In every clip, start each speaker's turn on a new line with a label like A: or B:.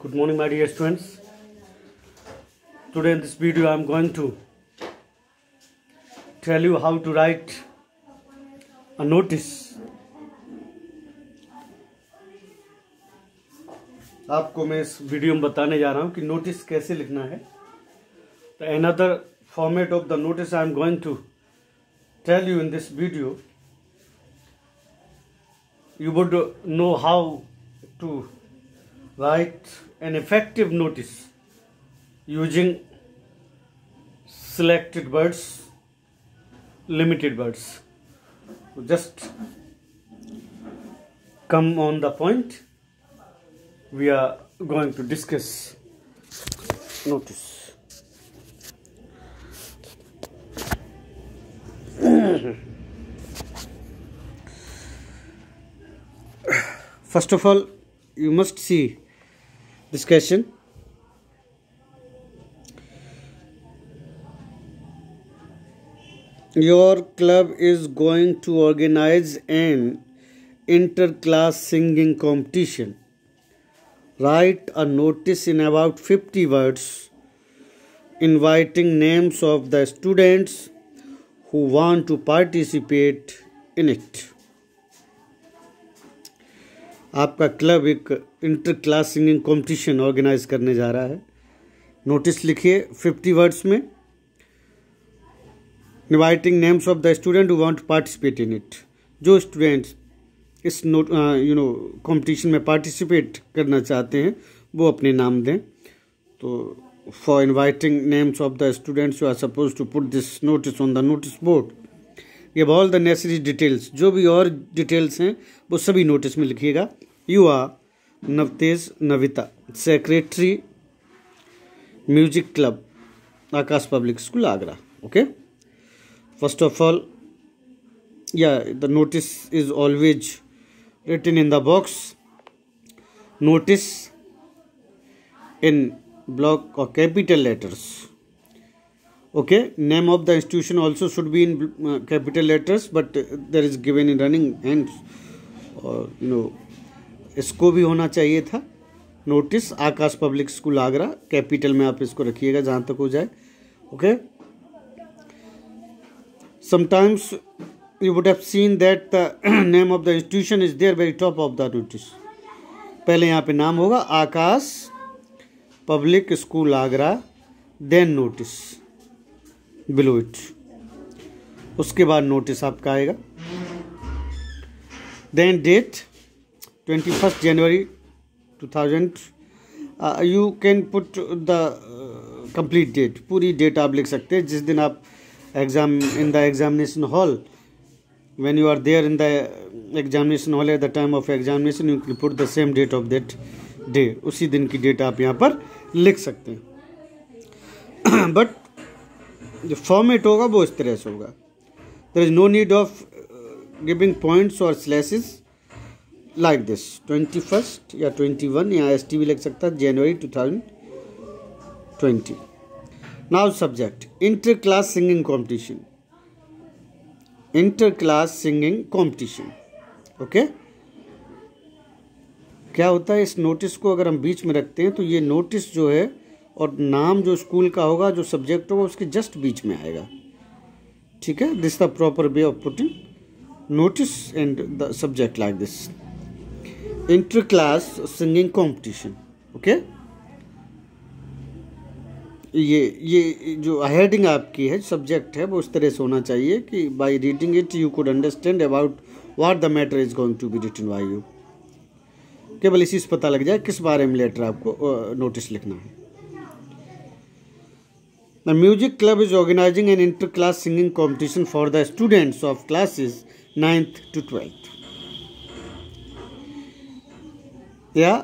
A: Good morning, my dear students. Today in this video I am going to tell you how to write a notice. आपको मैं इस video में बताने जा रहा हूँ कि नोटिस कैसे लिखना है. The another format of the notice I am going to tell you in this video. You would know how to write an effective notice using selected words, limited words. So just come on the point. We are going to discuss notice. First of all, you must see this question. Your club is going to organize an inter-class singing competition. Write a notice in about 50 words inviting names of the students who want to participate in it. आपका club एक inter class singing competition organise करने जा रहा है. Notice लिखिए 50 words में. Inviting names of the student who want to participate in it. जो students इस कंपटीशन में पार्टिसिपेट करना चाहते हैं वो अपने नाम दें. तो for inviting names of the students you are suppose to put this notice on the notice board. Give all the necessary details. जो भी और डिटेल्स हैं वो सभी नोटिस में लिखिएगा. You are Navtej Navita, secretary music club, Aakash public school, Agra. Okay. First of all, the notice is always written in the box. Notice in block or capital letters. Okay. Name of the institution also should be in capital letters, but there is given in running hands. और इसको भी होना चाहिए था. Notice Aakash public school Agra, capital में आप इसको रखिएगा जहाँ तक हो जाए. Okay. Sometimes you would have seen that the name of the institution is there very top of the notice. पहले यहाँ पे नाम होगा Aakash public school Agra, then notice below it. उसके बाद नोटिस आपका आएगा. Then date 21 January 2000. You can put the complete date. पूरी डेट आप लिख सकते हैं जिस दिन आप exam in the examination hall. When you are there in the examination hall at the time of examination, you can put the same date of that day. उसी दिन की डेट आप यहाँ पर लिख सकते हैं. बट जो फॉर्मेट होगा वो इस तरह से होगा. There is no need of giving points or slashes like this. 21 या 21 या ST भी लिख सकता है, January 2020. Now subject, inter-class singing competition. Inter class singing competition. Okay. क्या होता है, इस नोटिस को अगर हम बीच में रखते हैं तो ये नोटिस जो है और नाम जो स्कूल का होगा, जो सब्जेक्ट होगा, उसके जस्ट बीच में आएगा. ठीक है. This the proper way of putting notice and the subject like this. Inter class singing competition. Okay. ये जो हेडिंग आपकी है, सब्जेक्ट है, वो उस तरह से होना चाहिए कि by reading it you could understand about what the matter is going to be written by you. केवल इसी से पता लग जाए किस बारे में लेटर आपको नोटिस लिखना है. The music club is organising an inter class singing competition for the students of classes 9th to 12th. या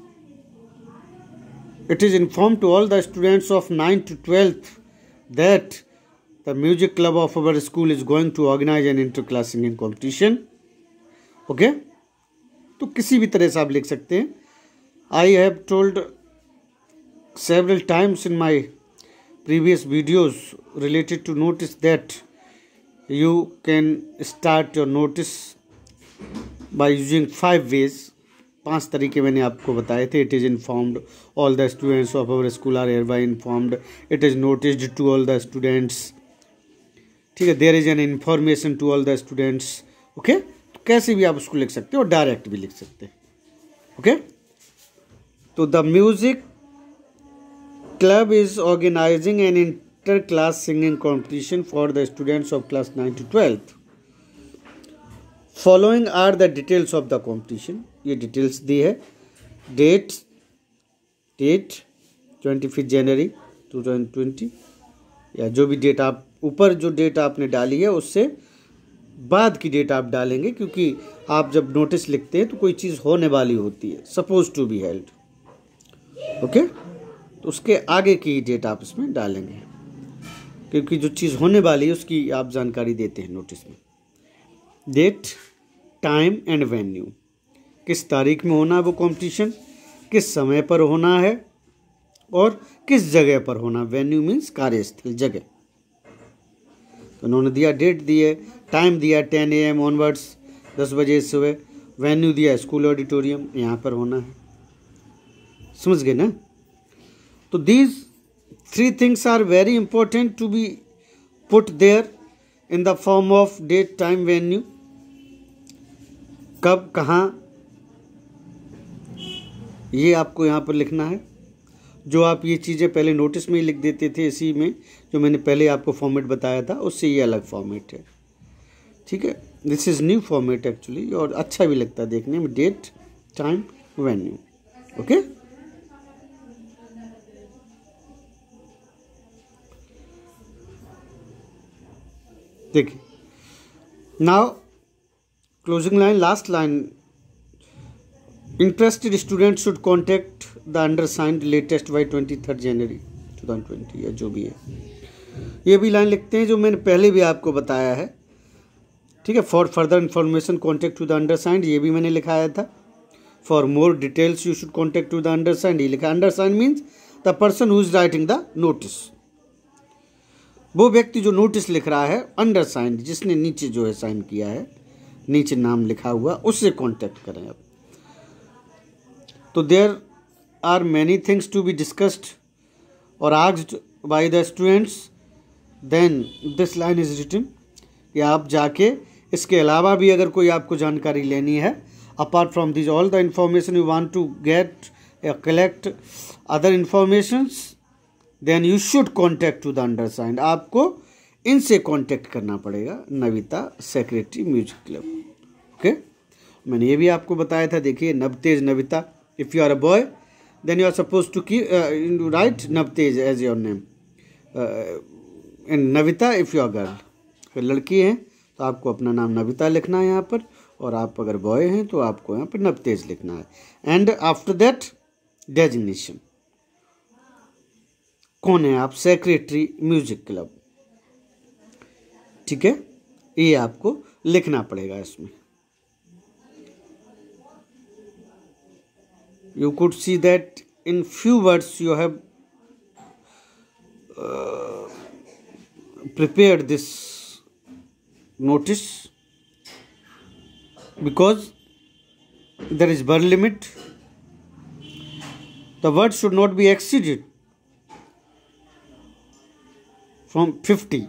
A: it is informed to all the students of 9th to 12th that the music club of our school is going to organize an inter-class singing competition. Okay? तो किसी भी तरह से आप लिख सकते हैं. I have told several times in my previous videos related to notice that you can start your notice by using 5 ways. 5 तरीके मैंने आपको बताए थे। It is informed, all the students of our school are hereby informed, it is noticed to all the students, ठीक है, there is an information to all the students. Okay, तो कैसे भी आप उसको लिख सकते हो और डायरेक्ट भी लिख सकते हैं। ओके, तो the music club is organising an inter class singing competition for the students of class 9 to 12th। Following are the details of the competition, ये डिटेल्स दी है। डेट 25 जनवरी 2020, या जो भी डेट आप ऊपर जो डेट आपने डाली है उससे बाद की डेट आप डालेंगे, क्योंकि आप जब नोटिस लिखते हैं तो कोई चीज़ होने वाली होती है, suppose to be held. Okay, तो उसके आगे की डेट आप इसमें डालेंगे, क्योंकि जो चीज़ होने वाली है उसकी आप जानकारी देते हैं नोटिस में। डेट, टाइम एंड वेन्यू, किस तारीख में होना है वो कंपटीशन, किस समय पर होना है और किस जगह पर होना। वेन्यू मीन्स कार्यस्थल, जगह। तो उन्होंने दिया, डेट दी है, टाइम दिया 10 AM ऑनवर्ड्स, 10 बजे सुबह। वेन्यू दिया स्कूल ऑडिटोरियम, यहाँ पर होना है। समझ गए ना? तो these 3 things are very important to be put there in the form of date, time, venue. कब, कहाँ, ये आपको यहाँ पर लिखना है। जो आप ये चीज़ें पहले नोटिस में ही लिख देते थे, इसी में जो मैंने पहले आपको फॉर्मेट बताया था उससे ये अलग फॉर्मेट है। ठीक है, this is new format actually, और अच्छा भी लगता है देखने में। Date, time, venue. ओके, देखिए now closing line, last line. Interested student should contact the undersigned latest by 23 January 2020, या जो भी है। ये भी लाइन लिखते हैं जो मैंने पहले भी आपको बताया है। ठीक है, for further information contact to the undersigned, ये भी मैंने लिखाया था। For more details you should contact to the undersigned, ये लिखा। Undersigned means the person who is writing the notice, वो व्यक्ति जो नोटिस लिख रहा है। अंडरसाइंड, जिसने नीचे जो है साइन किया है, नीचे नाम लिखा हुआ, उससे कांटेक्ट करें आप। तो there are many things to be discussed और asked by the students, then this line is written. कि आप जाके इसके अलावा भी अगर कोई आपको जानकारी लेनी है, apart from this all the information you want to get या collect other informations, then you should contact to the undersigned. आपको इनसे कॉन्टेक्ट करना पड़ेगा, Navita, secretary, music club. Okay, मैंने ये भी आपको बताया था। देखिए, Navtej, Navita, if you are a boy then you are suppose to write Navtej as your name, and Navita if you are girl. अगर लड़की हैं तो आपको अपना नाम नविता लिखना है यहाँ पर, और आप अगर बॉय हैं तो आपको यहाँ पर नवतेज लिखना है। एंड आफ्टर दैट डेजिग्नेशन, कौन है आप? Secretary, music club. ठीक है, ये आपको लिखना पड़ेगा इसमें। You could see that in few words you have prepared this notice, because there is word limit. The word should not be exceeded from 50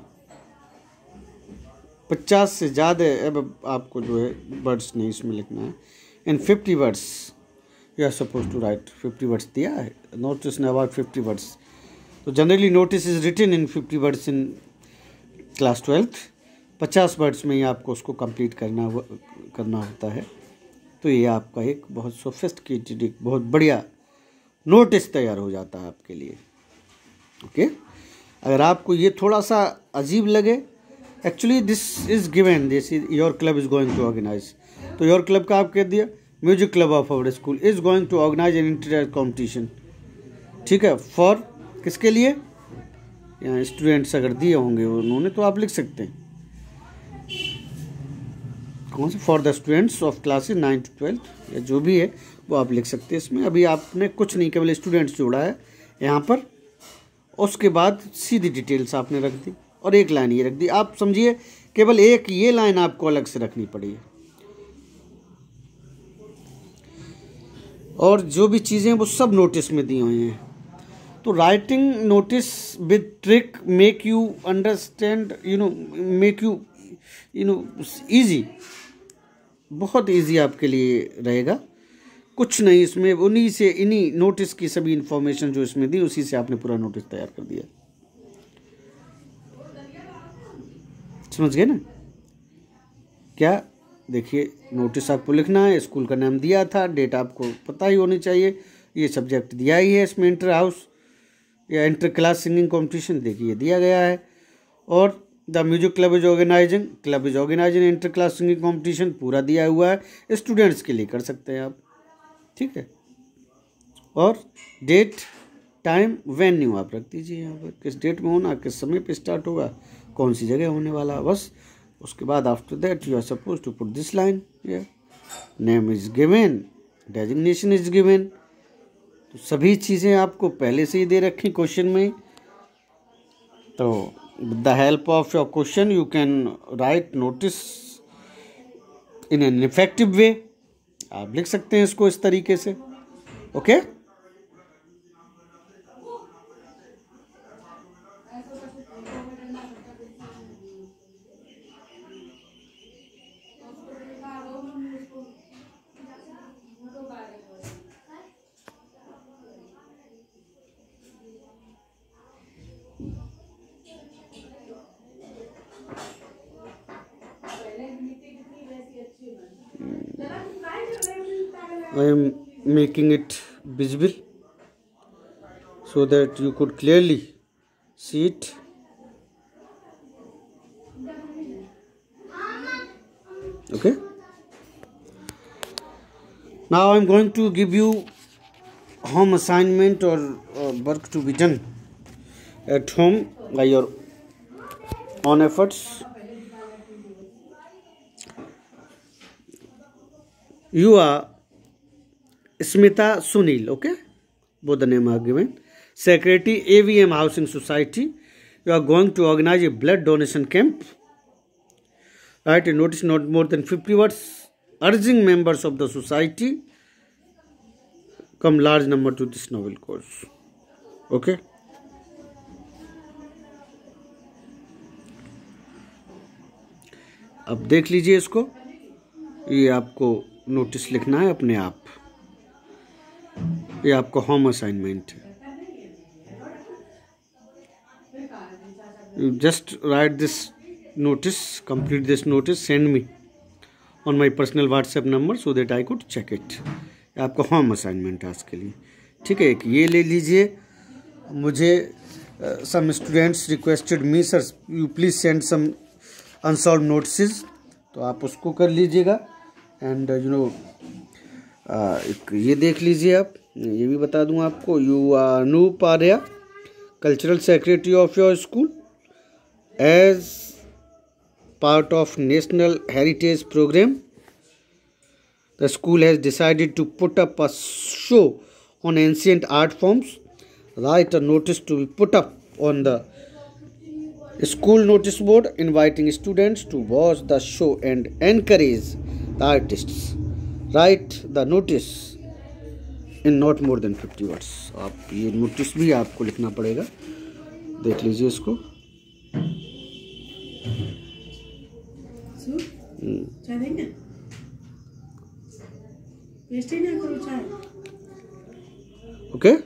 A: से ज़्यादा अब आपको जो है वर्ड्स नहीं इसमें लिखना है। In 50 words you are suppose to write. 50 words दिया है नोटिस ने, अबाउट 50 वर्ड्स। तो generally notice is written in 50 words in class 12th। 50 words में ही आपको उसको कंप्लीट करना होता है। तो ये आपका एक बहुत सोफिस्टिकेटेड, एक बहुत बढ़िया नोटिस तैयार हो जाता है आपके लिए। ओके, अगर आपको ये थोड़ा सा अजीब लगे, actually this is given, this is your club is going to organise. तो योर क्लब का आप कह दिया, music club of our school is going to organise an inter competition. ठीक है, फॉर किसके लिए? यहाँ स्टूडेंट्स अगर दिए होंगे उन्होंने, तो आप लिख सकते हैं कौन से, for the students of classes 9 to 12 या जो भी है वो आप लिख सकते हैं इसमें। अभी आपने कुछ नहीं, केवल स्टूडेंट्स जोड़ा है यहाँ पर। उसके बाद सीधी डिटेल्स आपने रख दी और एक लाइन ये रख दी। आप समझिए केवल एक ये लाइन आपको अलग से रखनी पड़ी है। और जो भी चीज़ें हैं वो सब नोटिस में दी हुई हैं। तो writing notice with trick make you understand make you easy, बहुत ईजी आपके लिए रहेगा। कुछ नहीं इसमें, इन्हीं नोटिस की सभी इंफॉर्मेशन जो इसमें दी उसी से आपने पूरा नोटिस तैयार कर दिया। समझ गए ना क्या? देखिए, नोटिस आपको लिखना है, स्कूल का नाम दिया था, डेट आपको पता ही होनी चाहिए, ये सब्जेक्ट दिया ही है इसमें, इंटर हाउस या इंटर क्लास सिंगिंग कंपटीशन, देखिए दिया गया है। और the music club is organising inter class singing competition, पूरा दिया हुआ है, स्टूडेंट्स के लिए कर सकते हैं आप, ठीक है। और डेट, टाइम, वेन्यू आप रख दीजिए यहाँ पर, किस डेट में होना, किस समय पे स्टार्ट होगा, कौन सी जगह होने वाला, बस। उसके बाद after that you are suppose to put this line, name is given, designation is given. तो सभी चीज़ें आपको पहले से ही दे रखी क्वेश्चन में। तो with the help of your question you can write notice in an effective way. आप लिख सकते हैं इसको इस तरीके से, okay. I am making it visible so that you could clearly see it. Okay. Now I am going to give you home assignment or work to be done at home by your own efforts. You are Smita Sunil, okay? Both the name are given. Secretary, AVM Housing Society. You are going to organize a blood donation camp. Write a notice not more than 50 words urging members of the society come large number to this noble cause. Okay? अब देख लीजिए इसको, ये आपको notice लिखना है अपने आप, ये आपका होम असाइनमेंट है। You just write this notice, complete this notice, send me on my personal WhatsApp number so that I could check it. आपका होम असाइनमेंट है आज के लिए, ठीक है। एक ये ले लीजिए, मुझे some students requested me sir you please send some unsolved notice, तो आप उसको कर लीजिएगा। एंड एक ये देख लीजिए आप, ये भी बता दूं आपको, you are Anoop Arya, cultural secretary of your school, as part of national heritage programme the school has decided to put up a show on ancient art forms. Write a notice to be put up on the school notice board inviting students to watch the show and encourage the artists. Write the notice in not more than 50 words. आप ये notice भी आपको लिखना पड़ेगा, देख लीजिए इसको। चाय देंगे? वेस्ट ही ना करो चाय। ओके,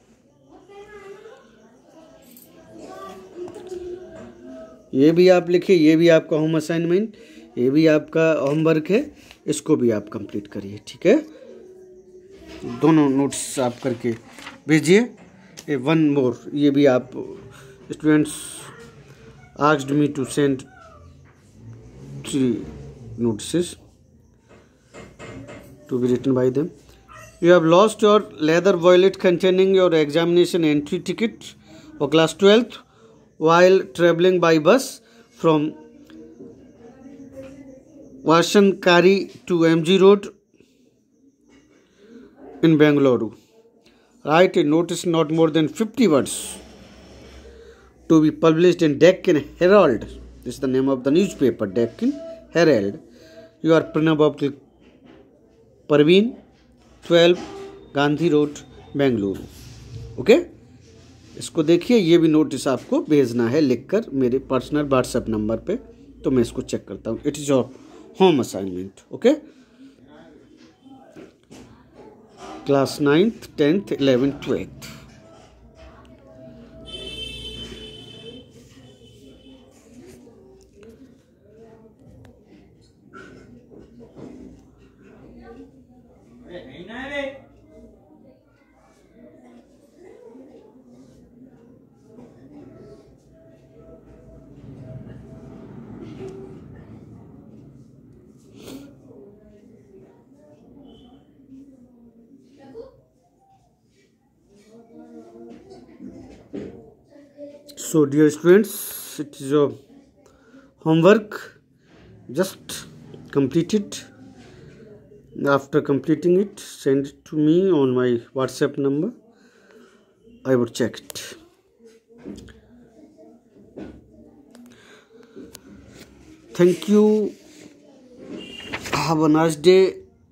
A: ये भी आप लिखिए, ये भी आपका होम असाइनमेंट, ये भी आपका होमवर्क है, इसको भी आप कंप्लीट करिए, ठीक है। दोनों नोट्स आप करके भेजिए। वन मोर, ये भी आप students asked me to send 3 notices to be written by them. You have lost your leather wallet containing your examination entry ticket for class 12th while travelling by bus from Vashankari to MG Road in Bengaluru. Write a notice not more than 50 words to be published in Deccan Herald. This is the name of the newspaper, Deccan Herald. You are Pranab Parveen, 12, Gandhi road, Bengaluru. Okay, इसको देखिए, ये भी notice आपको भेजना है लिखकर मेरे personal WhatsApp number पे, तो मैं इसको चेक करता हूँ। It is your home assignment. Okay, class 9th 10th 11th 12th। So dear students, it is your homework, just complete it. After completing it, send it to me on my WhatsApp number. I would check it. Thank you. Have a nice day.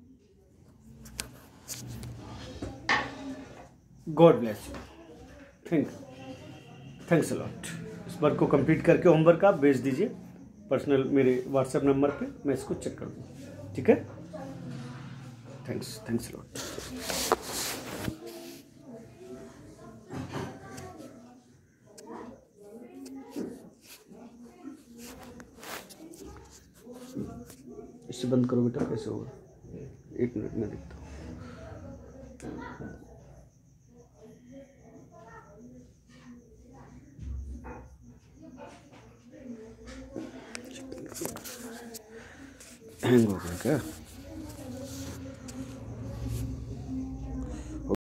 A: God bless you. Thanks a lot. इस work को complete करके homework आप भेज दीजिए personal मेरे WhatsApp number पे, मैं इसको चेक कर दूँ। ठीक है, थैंक्स अ लॉट। इससे बंद करो बेटा, कैसे होगा? 1 मिनट में देखता हूँ। हैंग हो गया क्या?